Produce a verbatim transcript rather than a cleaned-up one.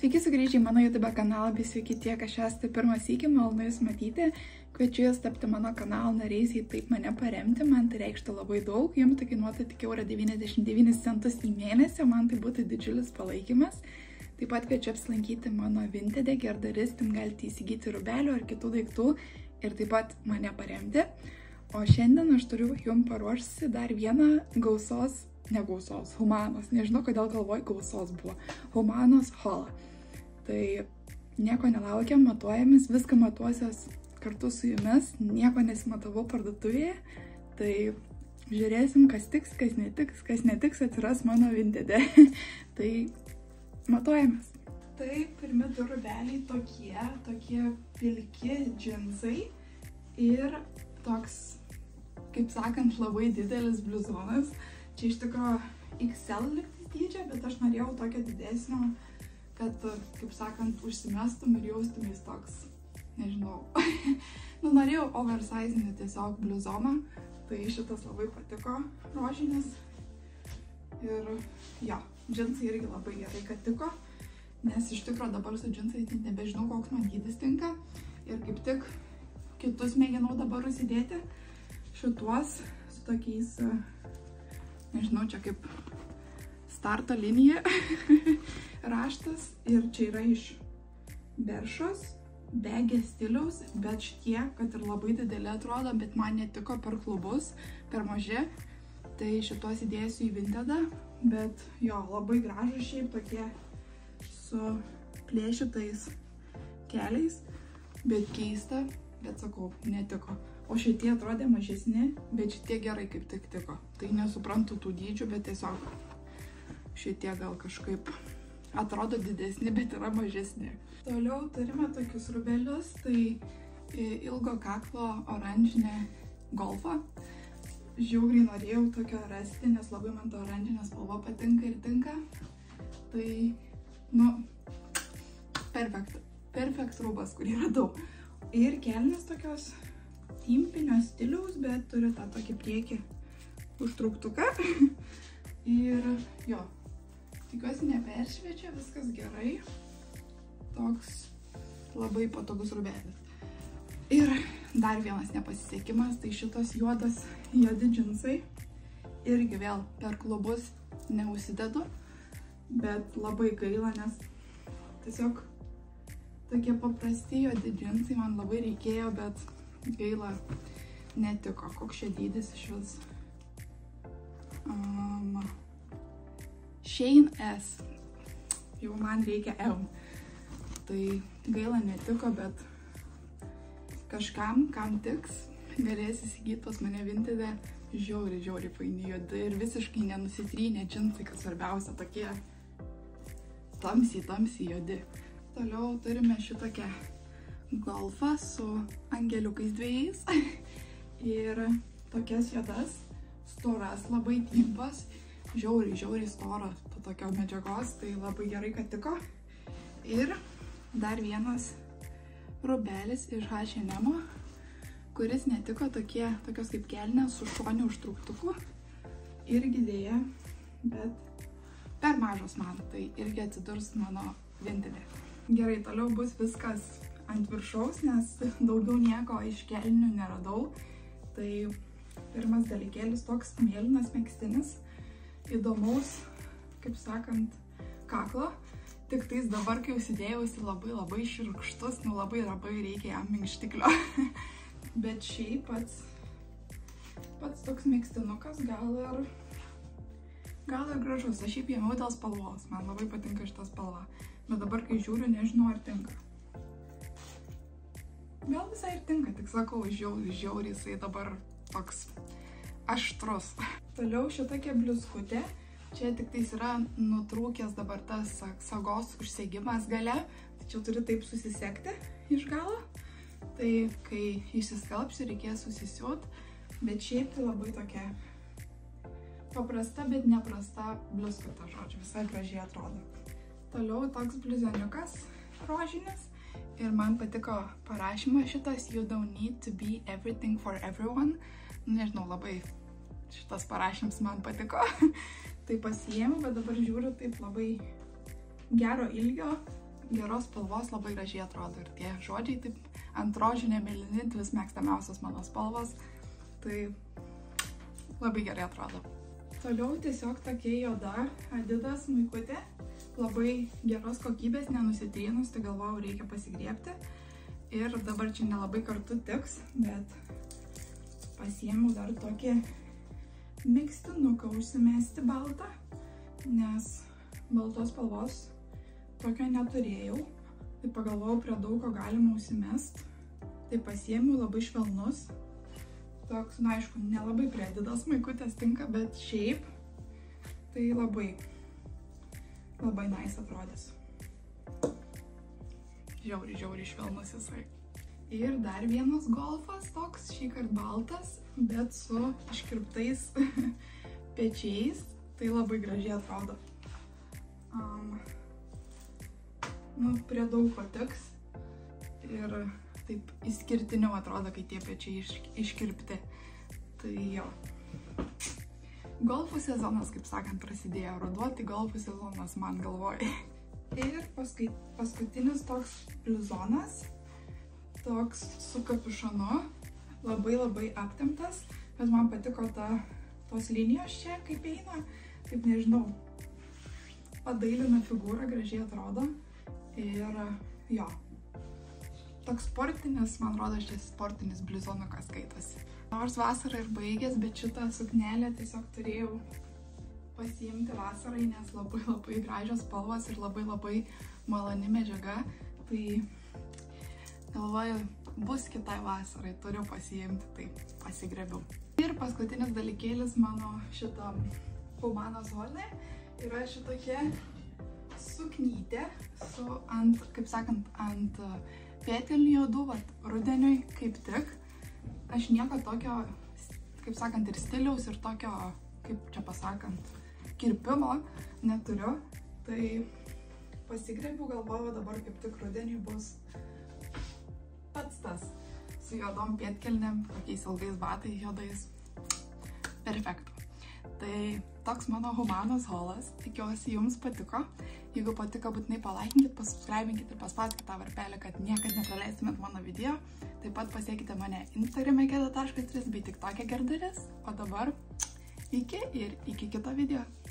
Sveiki sugrįžę į mano YouTube kanalą, bei sveiki tie, kas esate pirmą sykį, malonu jūs matyti. Kviečiu jūs tapti mano kanalo nariais, jei taip mane paremti, man tai reikštų labai daug. Jums tai kainuotų tik eurą devyniasdešimt devynis centus į mėnesį, man tai būtų didžiulis palaikymas. Taip pat kviečiu apsilankyti mano Vinted, gerdaris, ten galite įsigyti rūbelių ar kitų daiktų ir taip pat mane paremti. O šiandien aš turiu jums paruošusi dar vieną gausos, ne gausos, humanos, nežinau, kodėl galvoju gausos buvo, humanos holą. Tai nieko nelaukiam, matuojamis, viską matuosios kartu su jumis, nieko nesimatavau parduotuvėje, tai žiūrėsim, kas tiks, kas netiks, kas netiks atsiras mano Vintede. Tai matuojamis. Tai pirmi du rūbeliai tokie, tokie pilki džinsai ir toks, kaip sakant, labai didelis bliuzonas. Čia iš tikrųjų iks el liktais dydžio, bet aš norėjau tokio didesnio, kad, kaip sakant, užsimestum ir jaustumės toks, nežinau, nu norėjau oversizinį tiesiog bliuzoną, tai šitas labai patiko, rožinis. Ir jo, džinsai irgi labai gerai, kad tiko, nes iš tikrųjų dabar su džinsais nebežinau, koks man dydis tinka. Ir kaip tik kitus mėginau dabar užsidėti, šituos su tokiais, nežinau, čia kaip starto linija raštas ir čia yra iš Beršos, begė stiliaus, bet šitie, kad ir labai didelė atrodo, bet man netiko per klubus, per maži, tai šitos įdėsiu į Vintedą, bet jo, labai gražus šiaip tokie su plėšytais keliais, bet keista, bet sakau, netiko. O šitie atrodė mažesni, bet šitie gerai kaip tik tiko. Tai nesuprantu tų dydžių, bet tiesiog šitie gal kažkaip atrodo didesni, bet yra mažesni. Toliau turime tokius rūbelius, tai ilgo kaklo oranžinė golfą. Žiauriai norėjau tokio rasti, nes labai man to oranžinė spalva patinka ir tinka. Tai, nu, perfekt, perfekt rūbas, kurį radau. Ir kelnės tokios timpinio stiliaus, bet turiu tą tokį priekį užtrauktuką. Ir jo, tikiuosi neperšviečia, viskas gerai. Toks labai patogus rūbelis. Ir dar vienas nepasisekimas, tai šitos juodas juodi džinsai. Irgi vėl per klubus neužsidedu, bet labai gaila, nes tiesiog tokie paprasti juodi džinsai man labai reikėjo, bet gaila netiko. Koks čia dydis iš vis? Um, Shein S. Jau man reikia M. Tai gaila netiko, bet kažkam, kam tiks, galės įsigyti pas mane Vintede. Žiauri, žiauri faini juodi ir visiškai nenusitrynė džinsai, kas svarbiausia, tokie tamsiai, tamsiai juodi. Toliau turime šitokią golfą su angeliukais dviejais ir tokias juodas, storas, labai timpas, žiauriai, žiauriai storos tokio medžiagos, tai labai gerai, kad tiko. Ir dar vienas rūbelis iš haš and em, kuris netiko, tokie, tokios kaip kelnės su šoniu užtrauktuku. Irgi dėja, bet per mažos man, tai irgi atsidurs mano Vintede. Gerai, toliau bus viskas ant viršaus, nes daugiau nieko iš kelnių neradau. Tai pirmas dalykėlis toks mėlynas megztinis, įdomaus, kaip sakant, kaklo. Tik tais dabar, kai užsidėjausi, labai labai širkštus, nu labai labai reikia jam minkštiklio. Bet šiaip pats, pats toks megztinukas gal ir, gal ir gražus. Aš šiaip ėmiau dėl spalvos, man labai patinka šita spalva. Bet dabar, kai žiūriu, nežinau, ar tinka. Gal visai ir tinka, tik sakau, žiauri, žiauri, jisai dabar toks aštrus. Toliau šitokia bliuskutė. Čia tik tais yra nutrūkęs dabar tas sagos užsegimas gale. Tačiau turiu taip susisekti iš galo. Tai kai išsiskalbsiu, reikės susisiūt. Bet šiaip tai labai tokia paprasta, bet neprasta bliuskutė, žodžiu, visai gražiai atrodo. Toliau toks bliuzoniukas rožinis. Ir man patiko parašymas šitas You don't need to be everything for everyone. Nežinau, labai šitas parašymas man patiko. Tai pasiėmiau, bet dabar žiūriu taip labai gero ilgio. geros spalvos labai gražiai atrodo ir tie žodžiai taip ant rožinė mėlyni, vis mėgstamiausios mano spalvos, tai labai gerai atrodo. Toliau tiesiog tokia juoda Adidas maikutė, labai geros kokybės, nenusitrynus, tai galvojau reikia pasigriebti. Ir dabar čia nelabai kartu tiks, bet pasiėmiau dar tokį megztinuką užsimesti baltą, nes baltos spalvos tokio neturėjau. Tai pagalvojau, prie daug ko galima užsimest. Tai pasiėmiau, labai švelnus. Toks, na aišku, nelabai prie Adidas maikutės tinka, bet šiaip tai labai, labai nice atrodys. Žiauri, žiauri švelnus jisai. Ir dar vienas golfas toks, šį kartą baltas, bet su iškirptais pečiais. Tai labai gražiai atrodo. Um, nu, prie daug ko tiks. Ir taip išskirtiniau atrodo, kai tie pečiai iš, iškirpti. Tai jo. Golfų sezonas, kaip sakant, prasidėjo. Ruduo, tai golfų sezonas man galvoja. Ir paskui, paskutinis toks bliuzonas. Toks su kapišonu. Labai labai aptemptas. Bet man patiko ta, tos linijos čia, kaip eina. Taip nežinau. Padailina figūrą, gražiai atrodo. Ir jo. Toks sportinis, man rodo, šis sportinis bliuzonukas skaitosi. Nors vasara ir baigės, bet šitą suknelę tiesiog turėjau pasiimti vasarai, nes labai labai gražios spalvos ir labai labai maloni medžiaga. Tai galvoju, bus kitai vasarai, turiu pasiimti, tai pasigriebiau. Ir paskutinis dalykėlis mano šitam Humanos Hole yra šitokia suknytė su ant, kaip sakant, ant pėdkelnių juodų, vat, rudeniui kaip tik. Aš nieko tokio, kaip sakant, ir stiliaus, ir tokio, kaip čia pasakant, kirpimo neturiu. Tai pasigriebiau, galvoju, dabar kaip tik rudeniui bus pats tas su juodom pėdkelnėm, kokiais ilgais batais juodais. Perfekto. Tai toks mano Humanos haulas. Tikiuosi jums patiko. Jeigu patiko, būtinai palaikinkit, pasubscribinkit ir paspauskit tą varpelį, kad niekad nepraleistumėt mano video. Taip pat pasiekite mane Instagrame gerda taškas tris bei TikTok'e gerdaris. O dabar iki ir iki kito video.